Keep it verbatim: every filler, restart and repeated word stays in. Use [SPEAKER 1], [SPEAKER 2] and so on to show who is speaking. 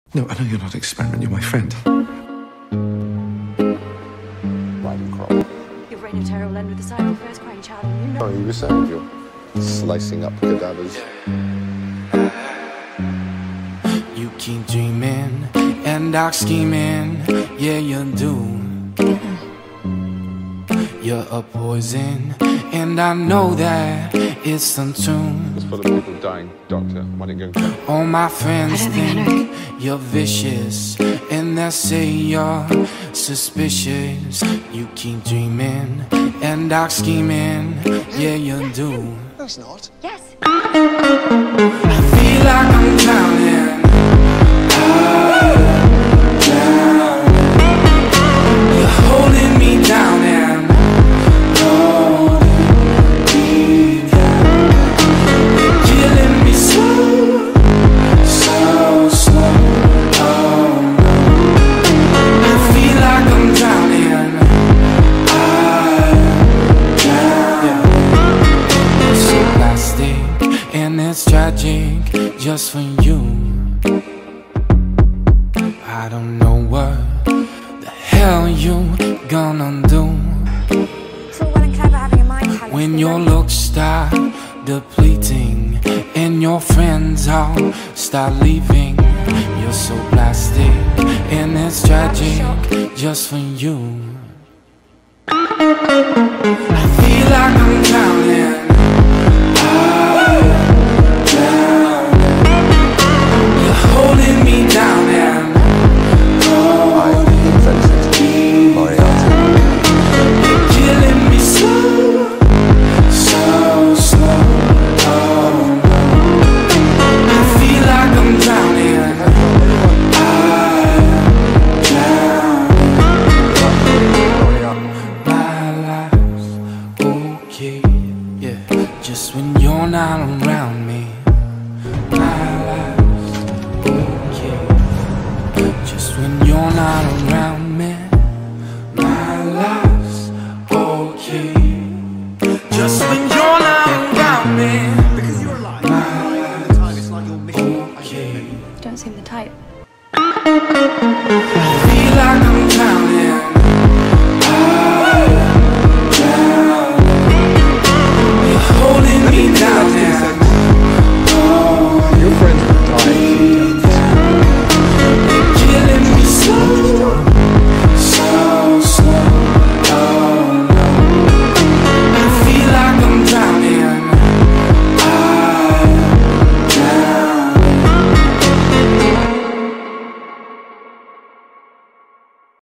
[SPEAKER 1] No, I know you're not an experiment, you're my friend.
[SPEAKER 2] Riding crop.
[SPEAKER 3] Your reign of terror will end with the sight of the first crying child, and you know.
[SPEAKER 2] Oh, you were saying you're slicing up cadavers.
[SPEAKER 4] You keep dreaming and dark scheming, yeah you do. You're a poison, and I know that it's untrue.
[SPEAKER 2] It's full of people dying, Doctor. Why don't you go?
[SPEAKER 4] All my friends
[SPEAKER 3] think,
[SPEAKER 4] think you're vicious, and they say you're suspicious. You keep dreaming and dark scheming, yeah you do.
[SPEAKER 2] That's not.
[SPEAKER 3] Yes.
[SPEAKER 4] I feel like I'm drowning. You're holding me down and holding me down. You're killing me slow, so slow. Oh no. I feel like I'm drowning. I'm drowning. It's so plastic and it's tragic just for you. I don't know what the hell you gonna do
[SPEAKER 3] It's all well and clever having a mind palace.
[SPEAKER 4] when your looks start depleting and your friends all start leaving. You're so plastic and it's tragic just for you. I feel like I'm drowning. I'm drowning. You're holding me down and
[SPEAKER 2] I invented Moriarty.
[SPEAKER 4] you're killing me slow, so slow. Oh no. I feel like I'm drowning. I'm drowning. My life's okay, yeah. Just when you're not around me. My life's okay. Just when you're not around me. My life's okay. Just when you're not around me.
[SPEAKER 5] Because you're alive. All the time, it's like your mission.
[SPEAKER 4] Okay.
[SPEAKER 3] You don't seem the type.
[SPEAKER 4] I